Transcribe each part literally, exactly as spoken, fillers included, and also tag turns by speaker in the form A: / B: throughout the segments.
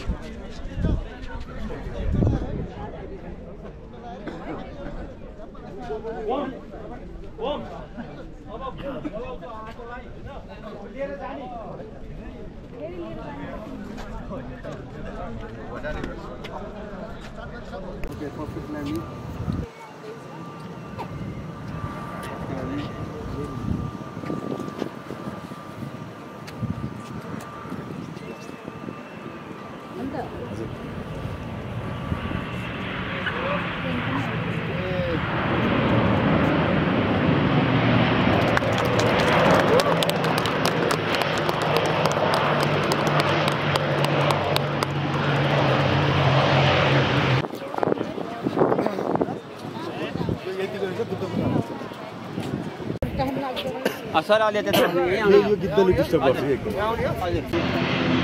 A: Okay, perfect landing.
B: असर आ लेते थे
A: ये ये कितना डिस्टर्ब हो रही है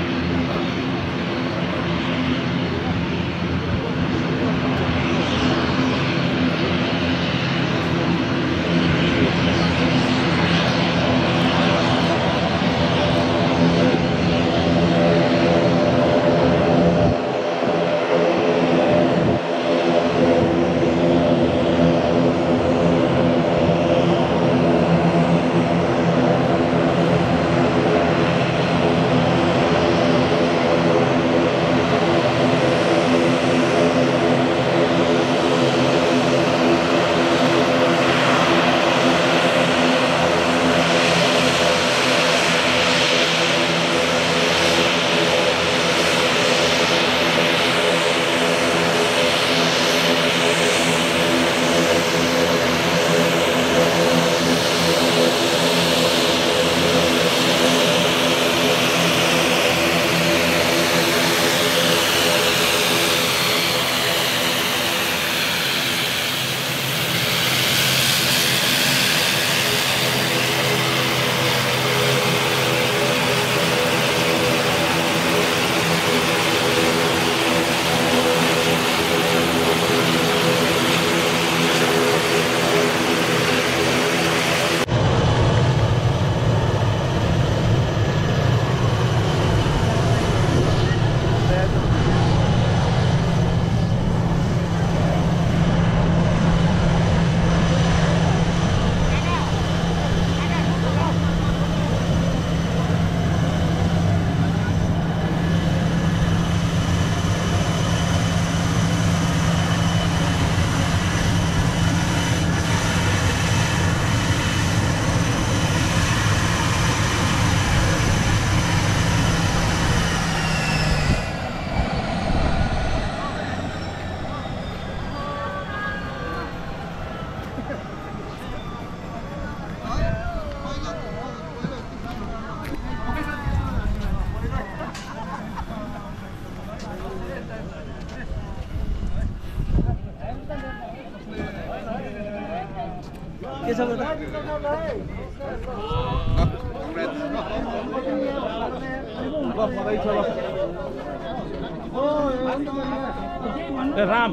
C: राम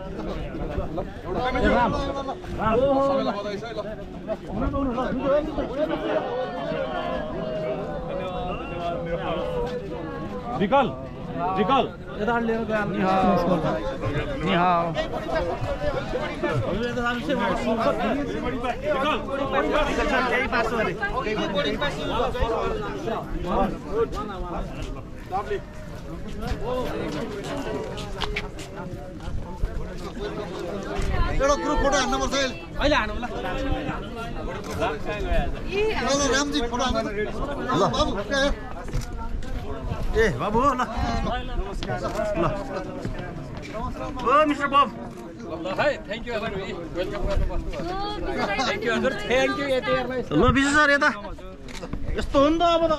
C: राम विकल विकल यता लिएर गयो नि हाउ नि हाउ केही पासो अरे
A: एउटा ग्रुप फोटो हान्न पर्छ
C: अहिले हानु ल
A: ल रामजी फोटो हान्न ल बाबु
C: ए बाबु ल ल ओ मिस्टर बब ल है थ्यांक यू हजुर वेलकम गर्नु थ्यांक यू हजुर थ्यांक यू यति हेर्दै ल विशेष सर यता यस्तो हो नि त अब त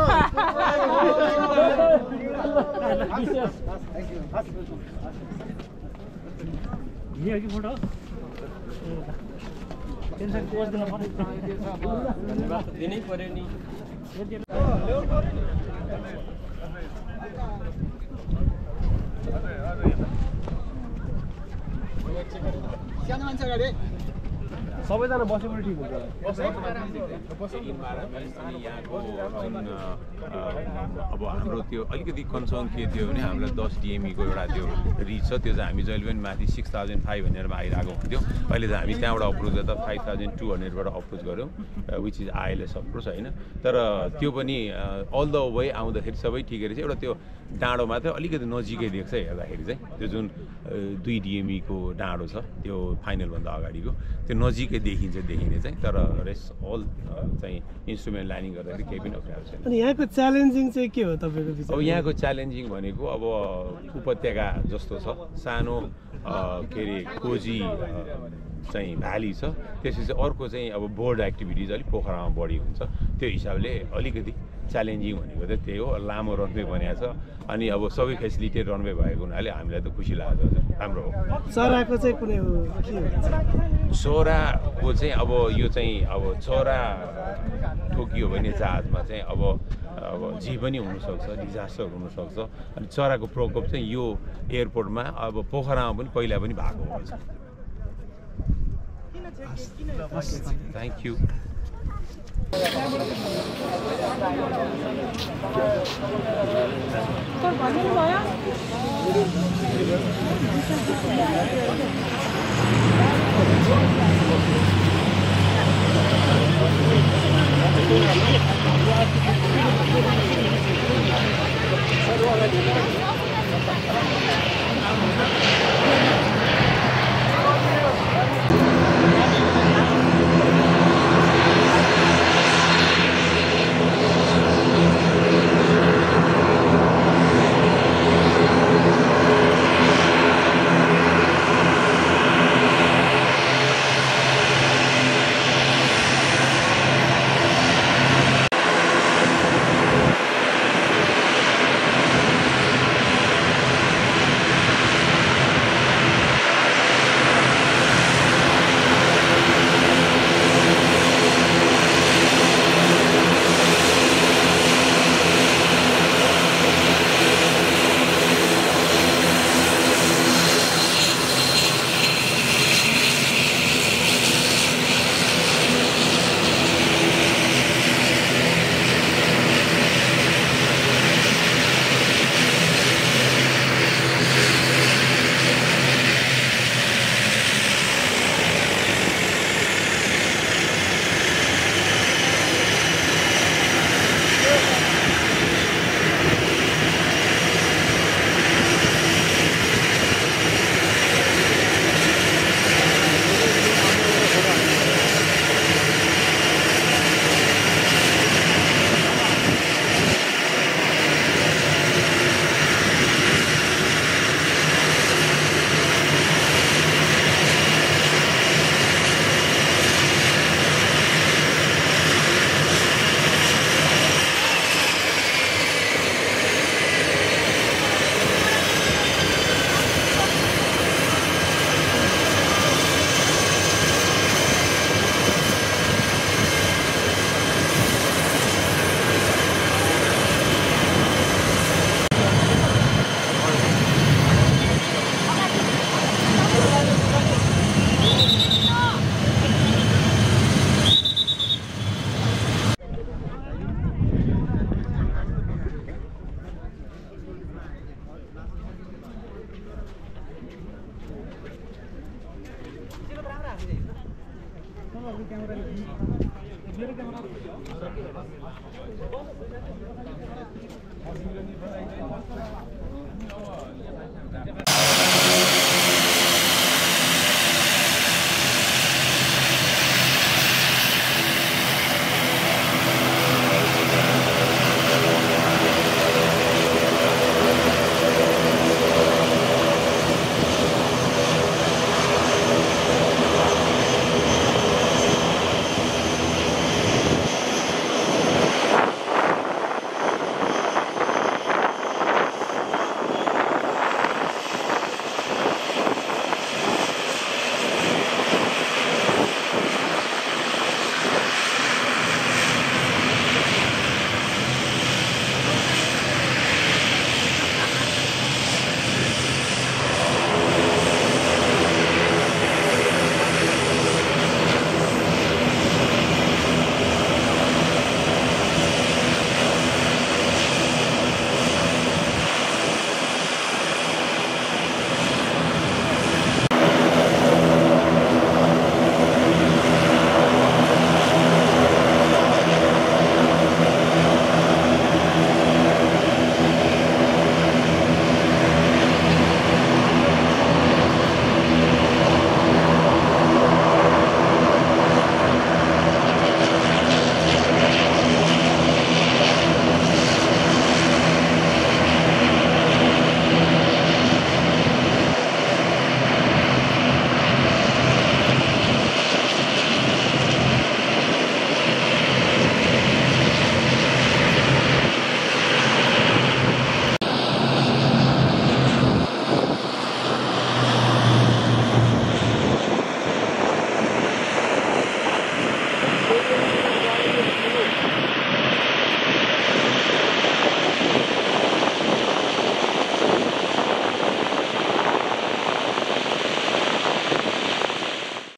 C: यहाँ कि फोटो टेन्सन कोच दिन पर्यो दिनै पर्यो नि
A: सानो मान्छे गाडी
C: सबैजना बसेपछि ठिक हुन्छ
D: अब हाम्रो त्यो अलिकति कन्सर्न के थियो भने हामीलाई दस डिएमईको एउटा त्यो रिच छ त्यो चाहिँ हामी जहिले पनि माथि सिक्स थाउजन्ड फाइभ हन्ड्रेडमा आइरहेको हुन्थ्यो अहिले चाहिँ हामी त्यहाँबाट अप्रोच गर्दा फाइभ थाउजन्ड टू हन्ड्रेडबाट अप्रोच गऱ्यौँ विच इज आइएलएस अप्रोच होइन तर त्यो पनि अल द वे आउँदाखेरि सबै ठिकै रहेछ एउटा त्यो डाँडो मात्रै अलिकति नजिकै देख्छ हेर्दाखेरि चाहिँ त्यो जुन दुई डिएमईको डाँडो छ त्यो फाइनलभन्दा अगाडिको त्यो नजिकै देखिन्छ देखिने चाहिँ तर रेस्ट अल चाहिँ इन्स्ट्रुमेन्ट लाइनिङ गर्दाखेरि केही पनि अप्ठ्यारो छैन
E: अनि यहाँको च्यालेन्जिङ चाहिँ के हो तपाईँको विचारमा
D: अब यहाँको च्यालेन्जिङ भनेको अब उपत्यका जस्तो छ सानो के अरे कोजी चाहिँ भ्याली छ त्यसपछि अर्को चाहिँ अब बोर्ड एक्टिभिटिज अलिक पोखरामा बढी हुन्छ त्यो हिसाबले अलिकति च्यालेन्जिङ भनेको चाहिँ त्यही हो लामो रनवे बनाएको छ अनि अब सबै फेसिलिटेड रनवे भएको हुनाले हामीलाई त खुसी लाग्छ राम्रो हो
E: चराको चाहिँ कुनै हो के हुन्छ
D: चराको चाहिँ अब यो चाहिँ अब चरा ठोकियो भने जहाजमा चाहिँ अब अब जे पनि हुनसक्छ डिजास्टर हुनसक्छ अनि चराको प्रकोप चाहिँ यो एयरपोर्टमा अब पोखरामा पनि पहिला पनि भएको हुन्छ थ्याङ्क यू
C: क्यामेरा